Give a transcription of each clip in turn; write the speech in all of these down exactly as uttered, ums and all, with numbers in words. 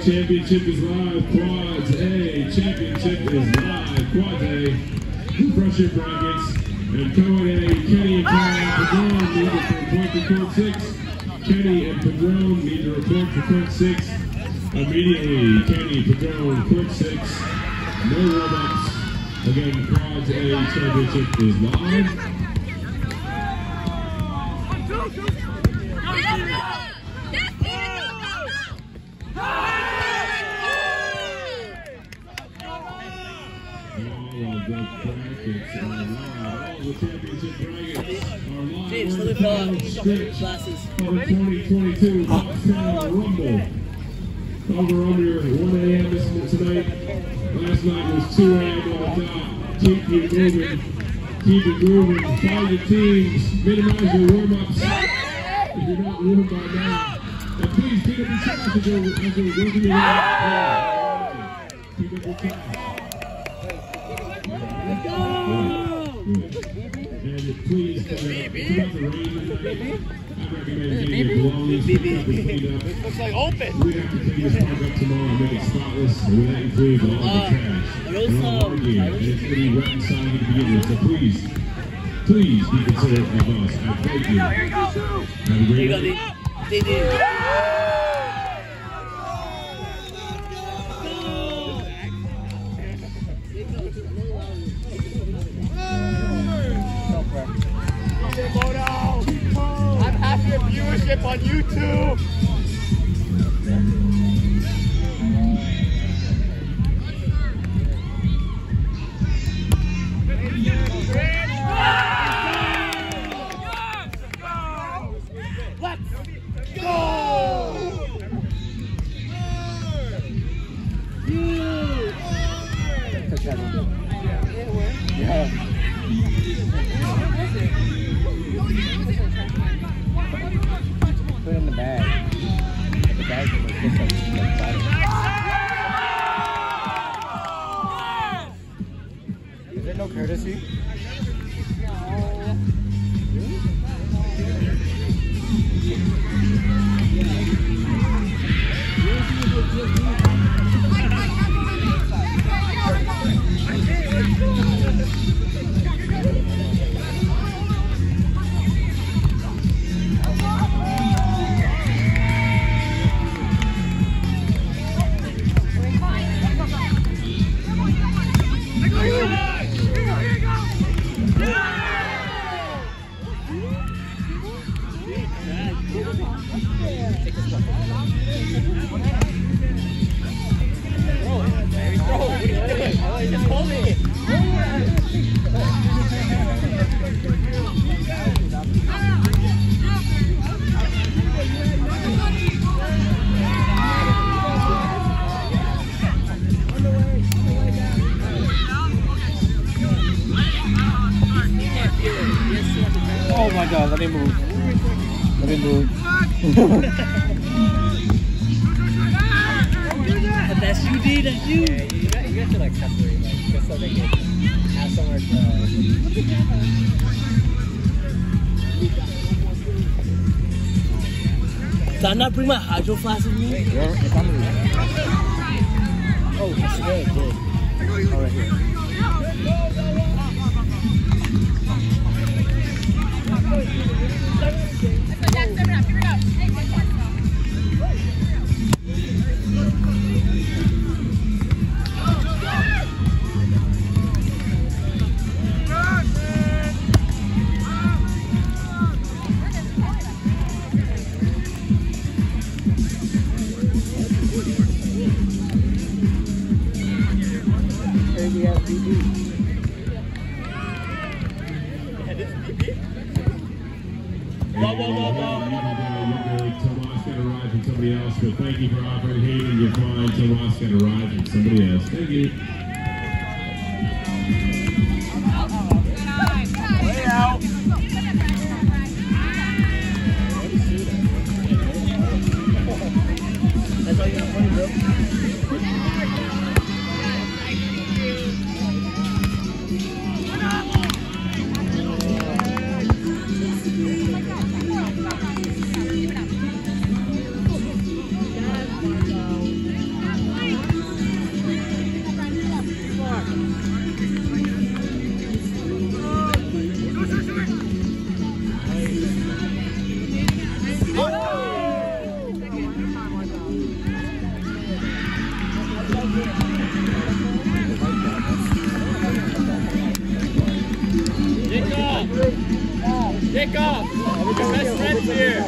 Championship is live. Quads A. Championship is live. Quads A. Refresh your brackets. And Code A. Kenny and Padron need to report to court six. Kenny and Padron need to report to court six. Immediately, Kenny, Padron, court six. No warm-ups. Again, Quads A Championship is live. James, let me fill out glasses. twenty twenty-two Pottstown Rumble. Over under one A M this tonight. Last night was two A M on the top. Keep it moving. Keep it moving. Find your teams. Minimize your warm-ups. If you're not warm by now. And please pick up your shots as you're working your way up. Pick up your shots. And please, uh, if you have the rain tonight, I recommend getting your belongings picked up and cleaned up. It looks like open. We have to clean this park up tomorrow and make it spotless, and that includes all Uh, the trash. those, And all um, our gear. And it's going to be wet inside to begin with, so please, please be considerate of us. I thank you. Have a great night. They did. I'm happy with viewership on YouTube. Let's go! Yeah. Put it in the bag. The bag is like this, like, like is there no courtesy? Oh my god, let me move. Let me move. But that's you, D, that's you. Yeah, you got, you got to like separate, like, just so they can have somewhere to... Did I not bring my hydro flask with me? Wait, you're, it's on the roof. Oh, I swear I did. Oh, right here. Whoa, whoa, whoa, whoa. Tomas got a ride from somebody else, but thank you for offering Hayden. You're fine. Tomas got a ride from somebody else. Thank you. Way out. That's all you got money, bro. Kick off! Your best friend's here!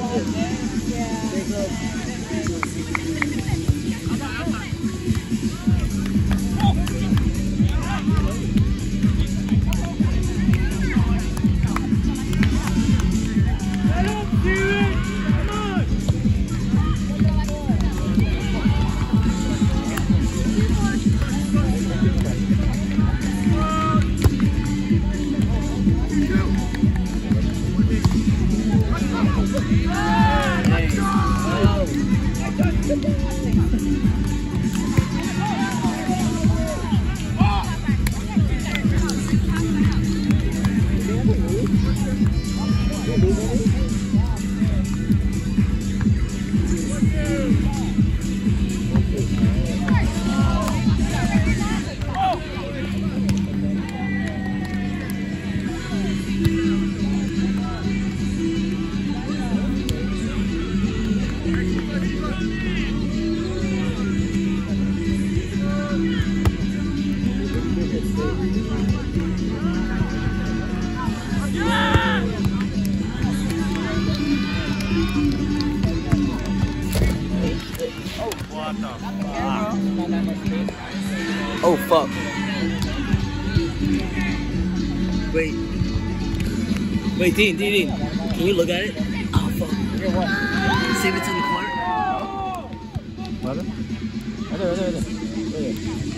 Oh fuck. Wait. Wait, Dean, Dean, Dean. Can you look at it? Oh fuck. See if it's in the corner? What? Right there, right there, right there. Right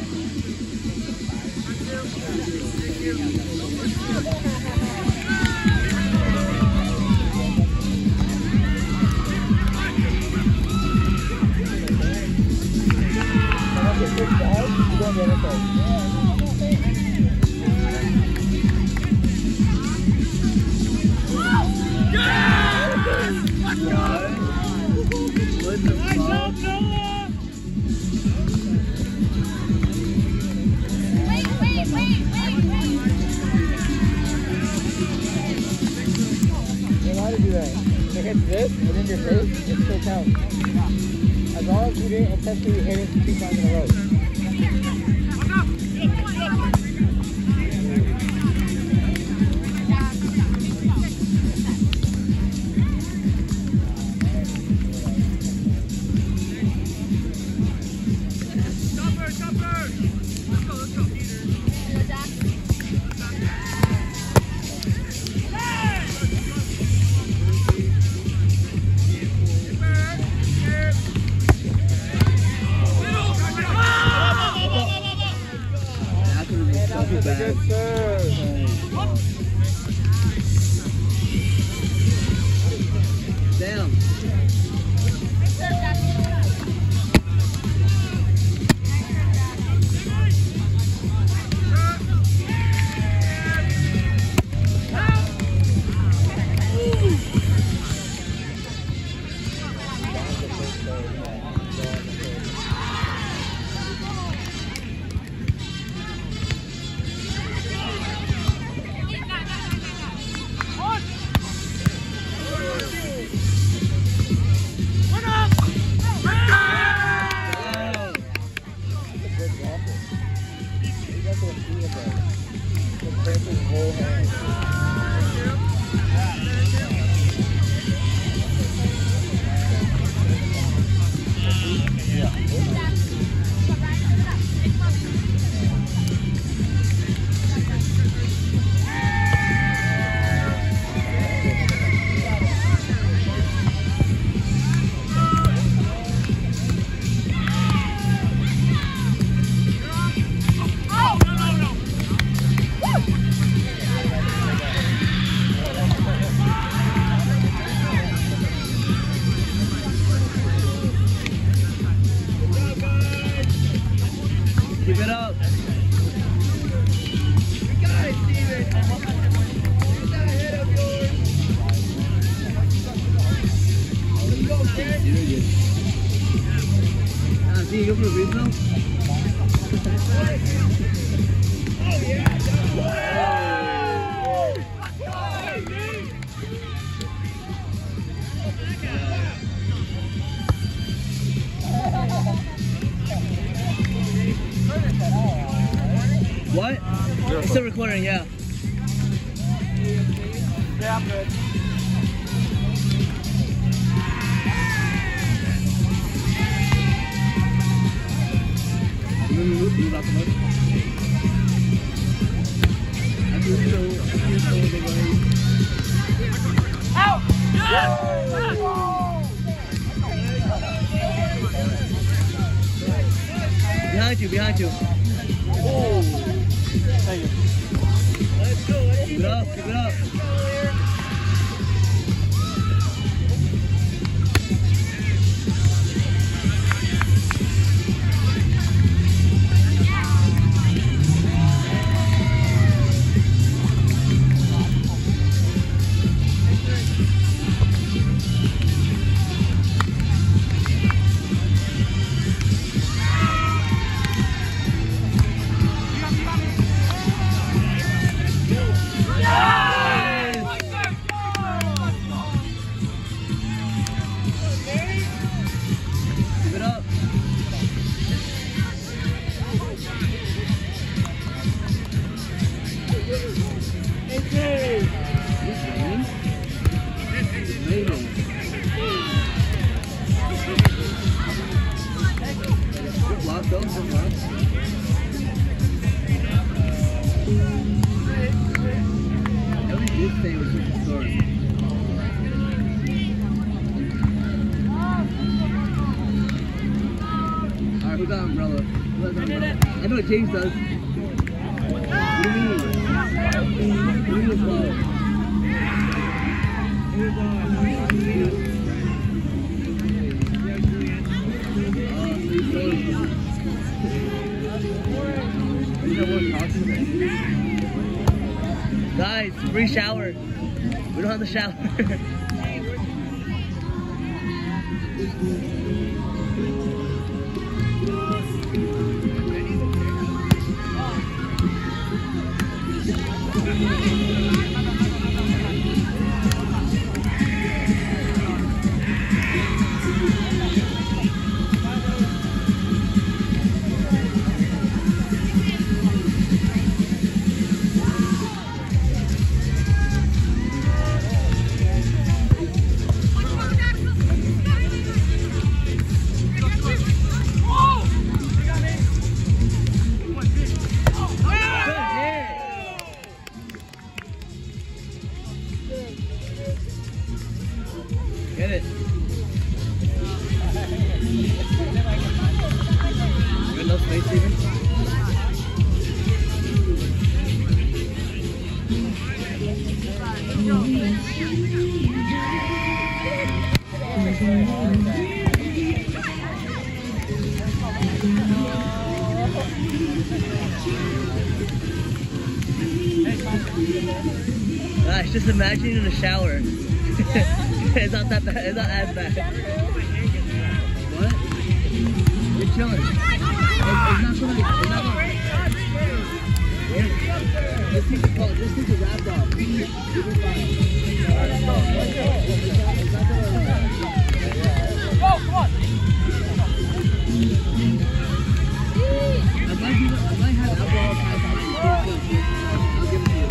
this and then your face, it still counts. As long as you didn't intentionally hit it two times in a row. Good serve. Damn. Keep it up. You got it, Steven. Get that head up yours. Let's go, kid. Ah, see, you go for the free throw? Oh, yeah. What? It's still recording, yeah. Yeah, I'm good. You move, move out the mud. I feel so, I feel so the way. Out! Behind you, behind you. Oh. Thank you. Keep it up, keep it up. Alright, who got umbrella? Who has umbrella? I know what James does. What do you mean? What do you mean it's low? Guys, free shower. We don't have the shower. Get it. You enough space, Steven? Gosh, just imagine in a shower. It's not that bad. It's not as bad. What? You're chilling. It's, it's not gonna. It's not gonna. Just take the coat. Just take the wrap off. You'll be fine. Go, come on. I might be. I might have alcohol pass on my face. I'll give it to you.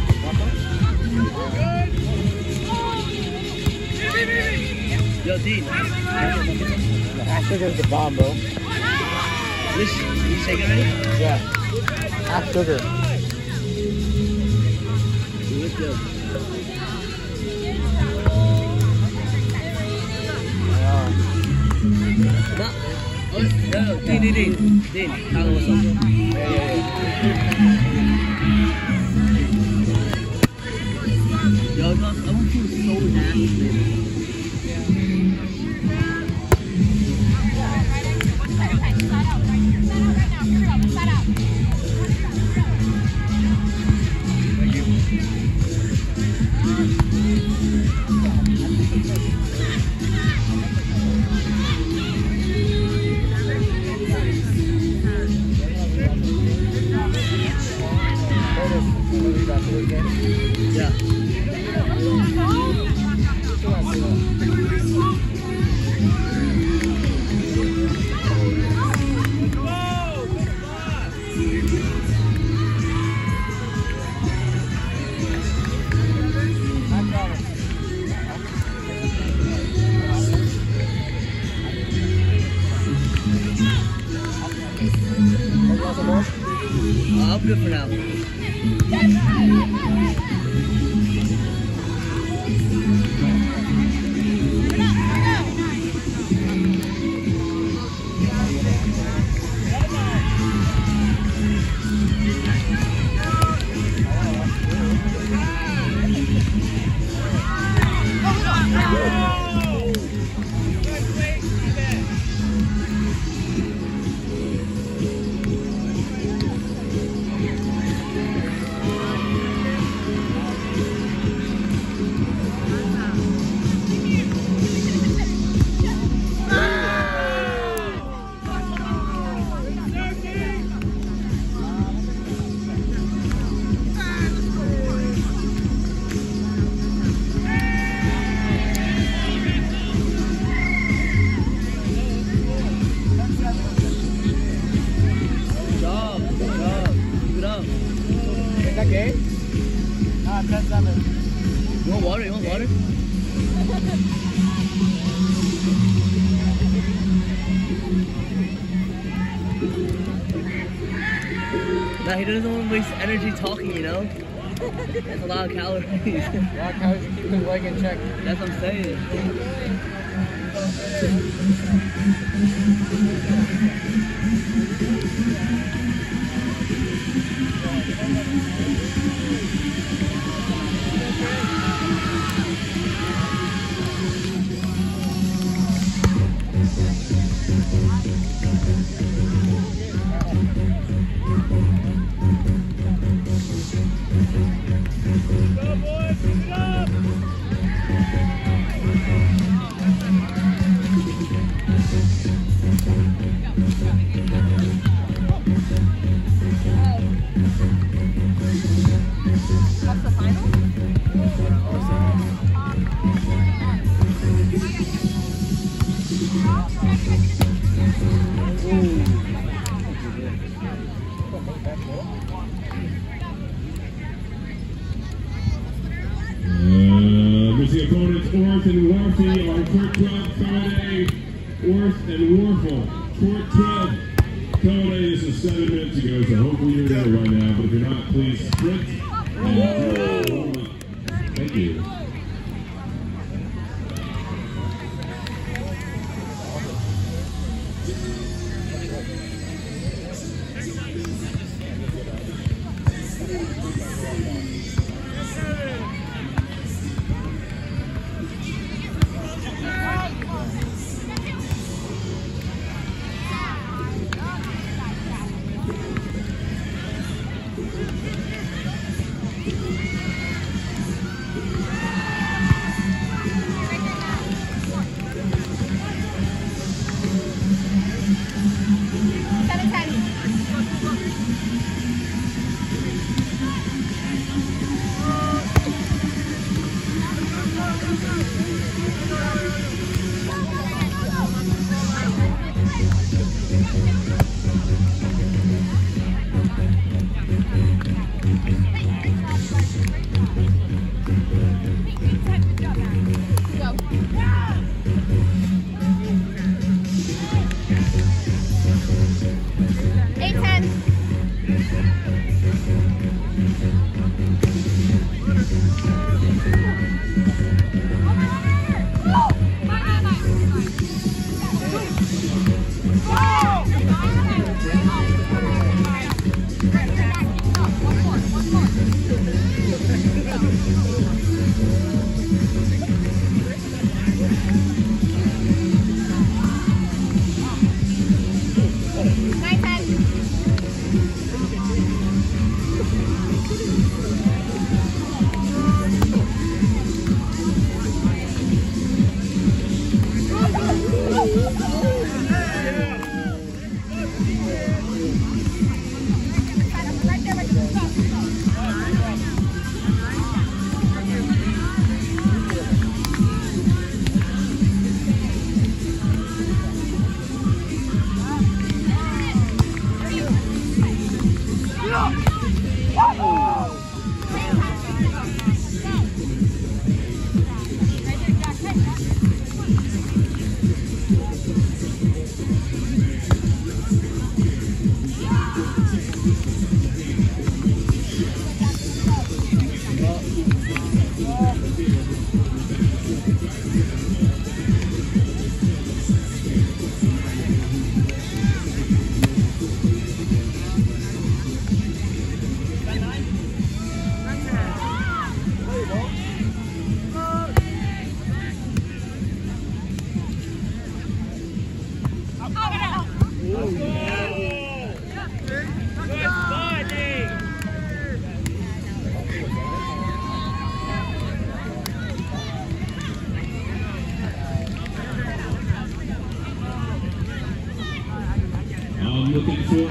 Yo, Dean. Half sugar's the bomb, bro. This, you shake it already? Yeah. Half sugar. It looks good. Yeah. No. Oh, no, Dean, Dean, Dean. Dean, tell what's up. Yeah, yeah, Yo, I want you so nasty. Yeah. it for now. You want water? You want water? Nah, he doesn't want to waste energy talking, you know? That's a lot of calories. A lot of calories to keep his leg in check. That's what I'm saying. Opponents Orth and Warfy on court twelve, Code Orth and Warfel. Court twelve. Code this is seven minutes ago, so hopefully you're there right now. But if you're not, please sprint and warm up. Thank you.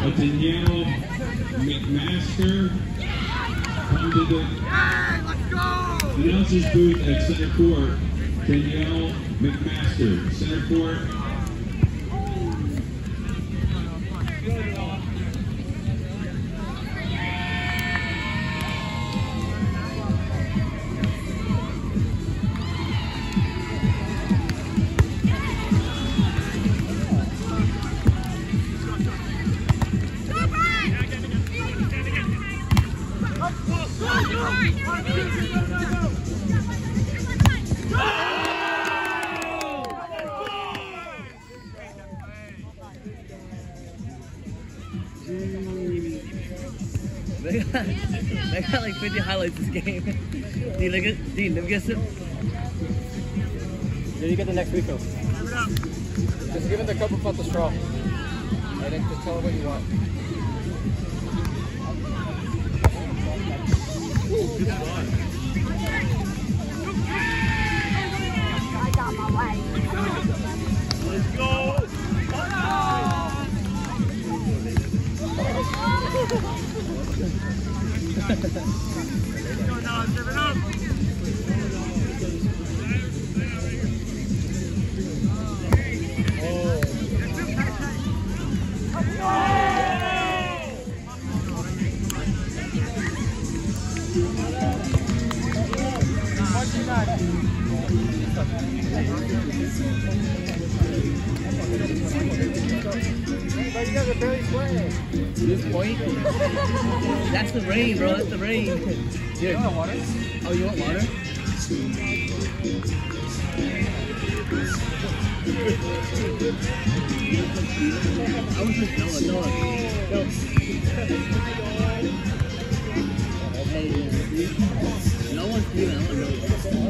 Danielle McMaster come to the announcer's booth at center court. Danielle McMaster, center court. They got, they got like fifty highlights this game. Dean, look at Dean, let me guess it. Then you get the next refill. Just give it the cup without the straw. And then just tell her what you want. I got my way. Let's go! Go now, give it up! But you guys are barely playing. This point? That's the rain, bro. That's the rain. Here. You want water? Oh, you want water? I was just Noah, Noah. Go. No one's leaving. I don't know.